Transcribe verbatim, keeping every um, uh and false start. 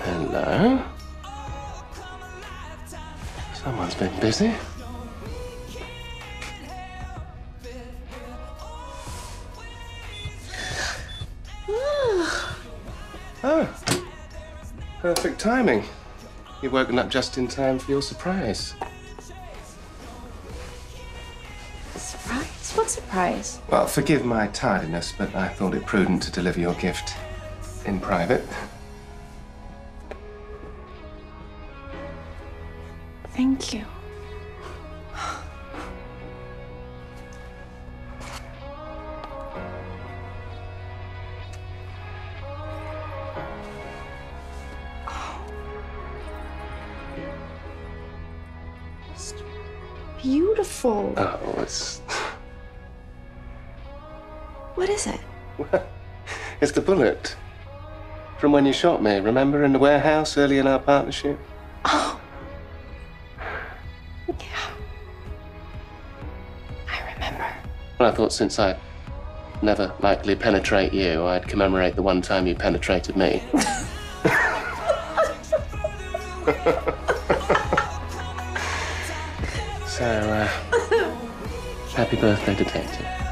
Hello? Someone's been busy. Oh, perfect timing. You've woken up just in time for your surprise. Surprise? What surprise? Well, forgive my tardiness, but I thought it prudent to deliver your gift in private. Thank you. It's beautiful. Oh, it's... What is it? It's the bullet from when you shot me, remember, in the warehouse early in our partnership? Oh. Yeah. I remember. Well, I thought since I'd never likely penetrate you, I'd commemorate the one time you penetrated me. So, uh, happy birthday, Detective.